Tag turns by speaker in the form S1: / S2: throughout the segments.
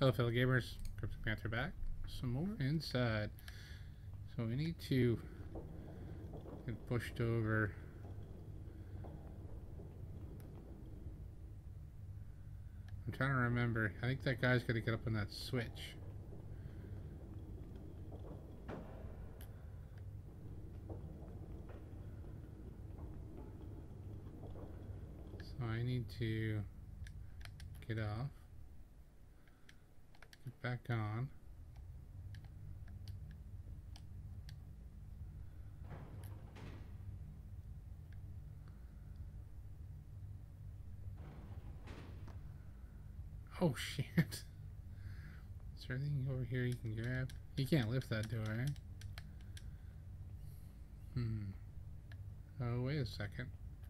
S1: Hello, fellow gamers. Crypto Panther back. Some more inside. So we need to get pushed over. I'm trying to remember. I think that guy's got to get up on that switch. So I need to get off. Get back on. Oh shit. Is there anything over here you can grab? You can't lift that door, eh? Oh, wait a second.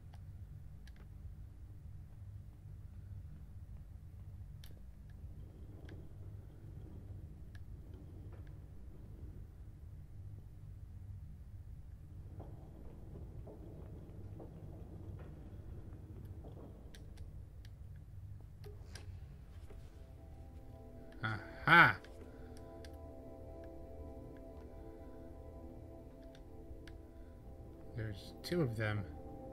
S1: Aha! There's two of them.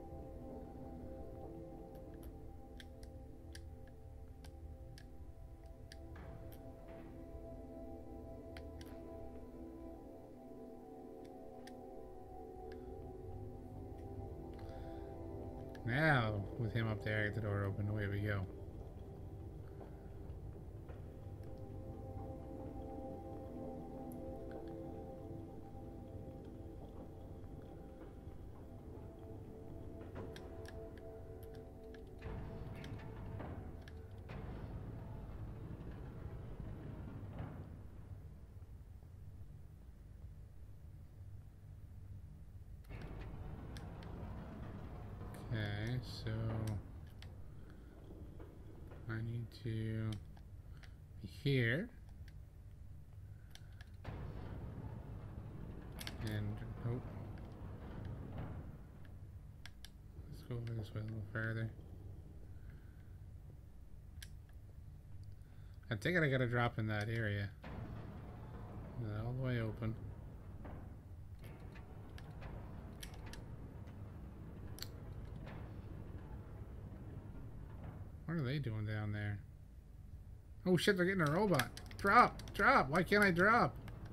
S1: Now, with him up there, I get the door open, away we go. Okay, so I need to be here. And nope. Let's go over this way a little further. I think I gotta drop in that area. All the way open. What are they doing down there? Oh shit, they're getting a robot. Drop! Drop! Why can't I drop?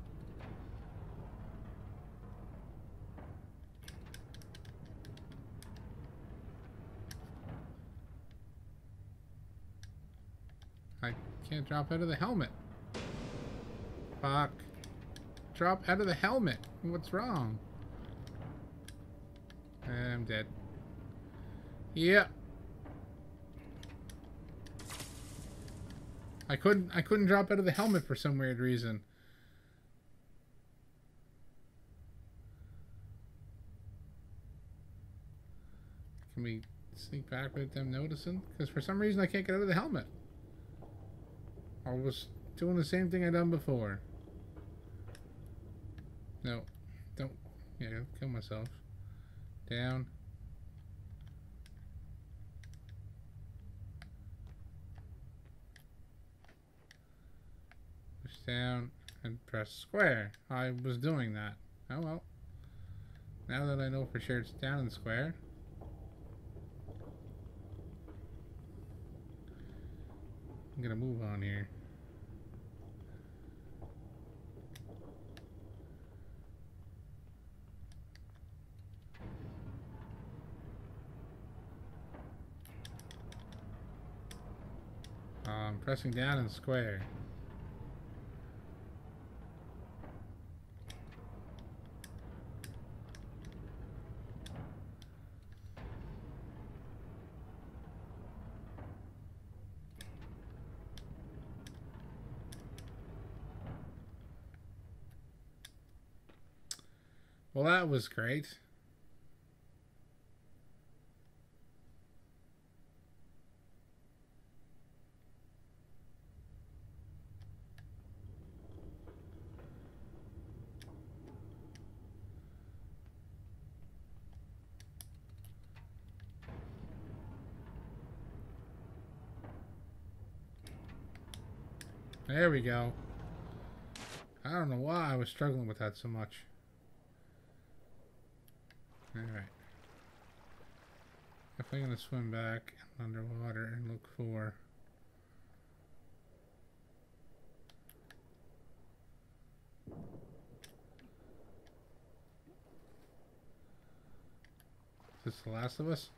S1: I can't drop out of the helmet. Fuck. Drop out of the helmet. What's wrong? I'm dead. Yep. I couldn't drop out of the helmet for some weird reason. Can we sneak back with them noticing? Because for some reason I can't get out of the helmet. I was doing the same thing I done before. No. Don't. Yeah, I'll kill myself. Down. Push down and press square. I was doing that. Oh well. Now that I know for sure it's down and square. I'm gonna move on here. Pressing down and square. Well, that was great. There we go. I don't know why I was struggling with that so much. Alright. Definitely gonna swim back underwater and look for... Is this the last of us?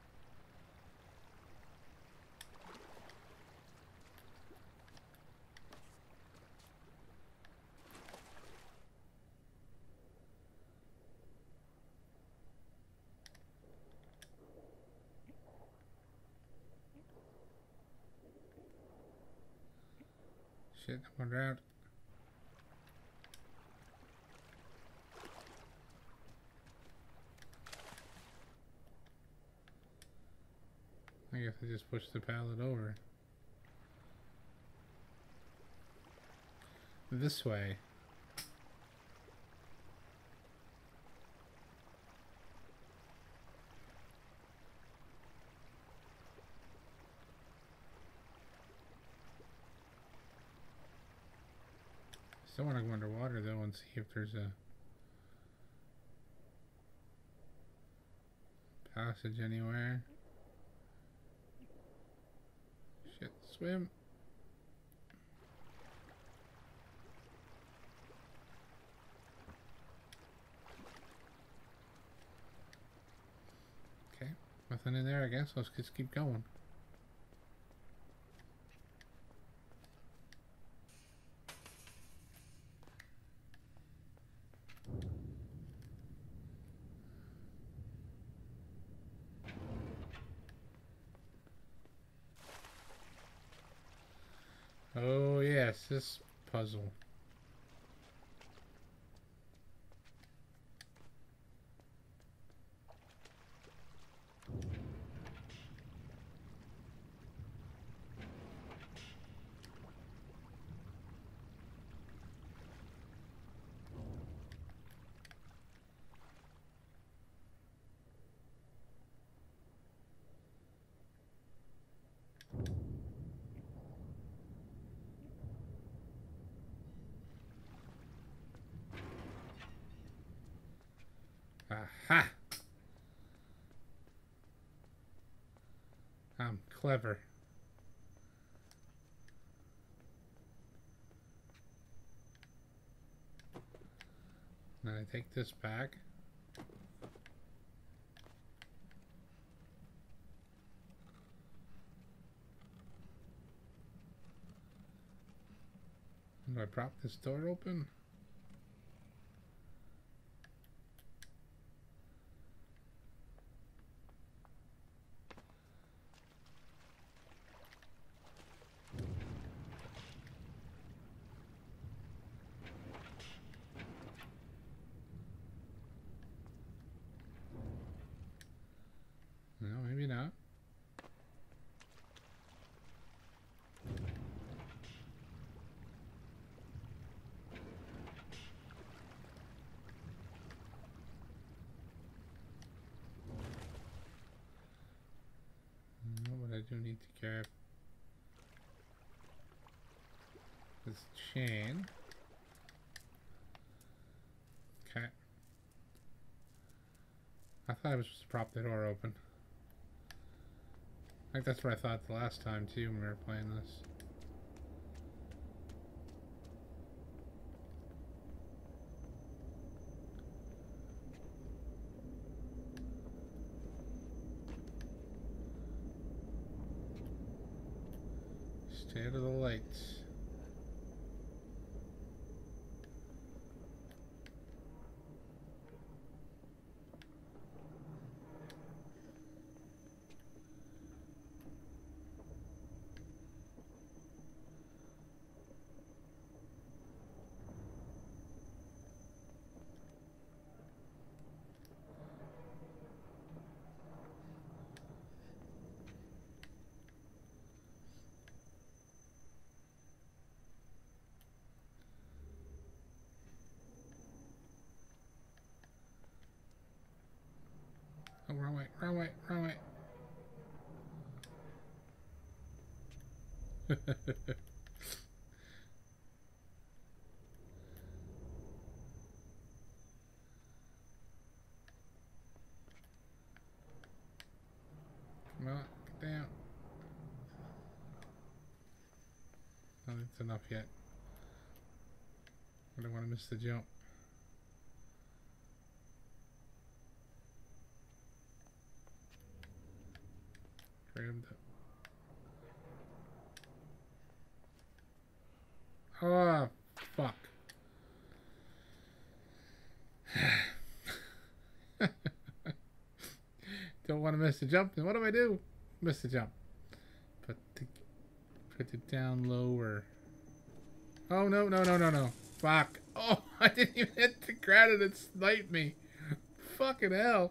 S1: Shit, I'm around. I guess I just pushed the pallet over. This way. Still want to go underwater though and see if there's a passage anywhere. Shit, swim. Okay, nothing in there, I guess. Let's just keep going. Oh yes, this puzzle. Aha! I'm clever. Then I take this back. Do I prop this door open? No, maybe not. No, but I do need to grab this chain. Okay. I thought I was supposed to prop the door open. I think that's what I thought the last time too when we were playing this. Stay out of the lights. Oh, wrong way, wrong way, wrong way. it's enough yet. I don't want to miss the jump. Grabbed it. Oh, fuck. Don't want to miss the jump. Then what do I do? Miss the jump. Put it down lower. Oh, no, no, no, no, no. Fuck. Oh, I didn't even hit the ground and it sniped me. Fucking hell.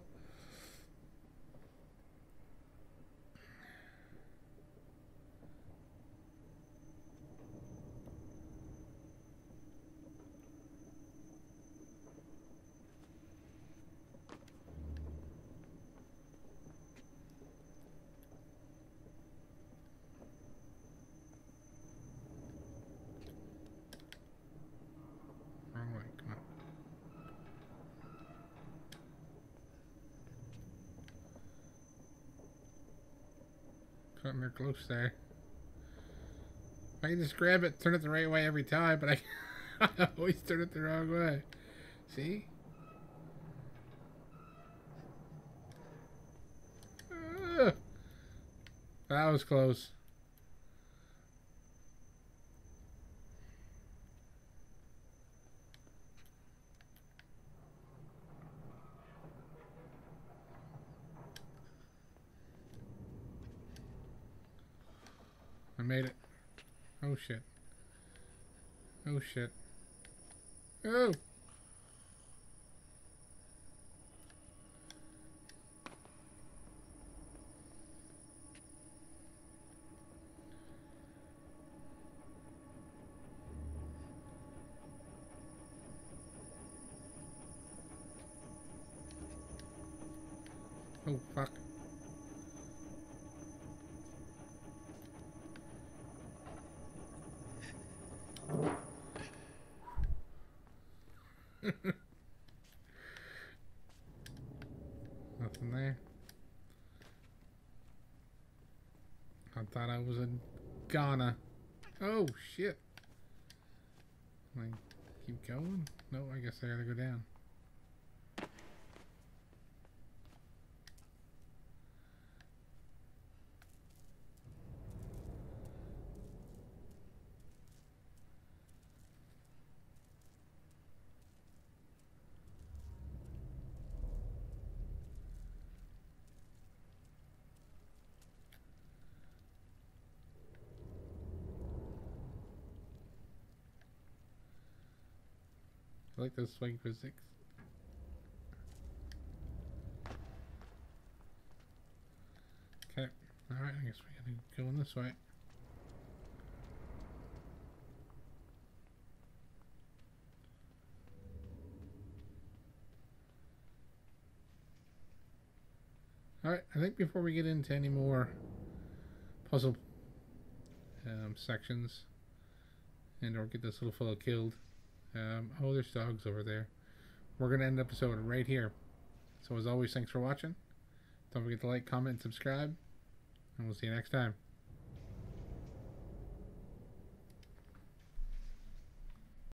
S1: Wrong way. Come on. Cutting her close there. I can just grab it, turn it the right way every time, but I always turn it the wrong way. See? That was close. I made it. Oh shit. Oh shit. Oh! Oh fuck. Nothing there. I thought I was in Ghana. Oh shit. Can I keep going? No, I guess I gotta go down. I like those swing physics. Okay. Alright, I guess we gotta go in this way. Alright, I think before we get into any more puzzle sections and or get this little fellow killed, oh, there's dogs over there. We're going to end the episode right here. So as always, thanks for watching. Don't forget to like, comment, and subscribe. And we'll see you next time.